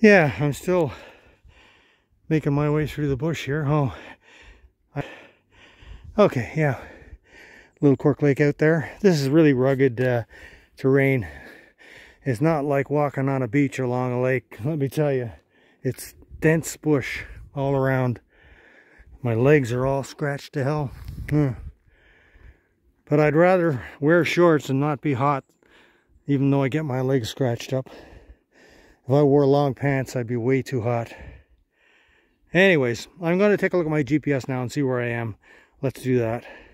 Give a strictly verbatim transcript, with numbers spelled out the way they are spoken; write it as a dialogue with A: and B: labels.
A: Yeah, I'm still making my way through the bush here. Oh, I, okay, yeah. Little Cork Lake out there. This is really rugged uh, terrain. It's not like walking on a beach along a lake, let me tell you. It's dense bush all around. My legs are all scratched to hell. Hmm. But I'd rather wear shorts and not be hot, even though I get my legs scratched up. If I wore long pants, I'd be way too hot. Anyways, I'm going to take a look at my G P S now and see where I am. Let's do that.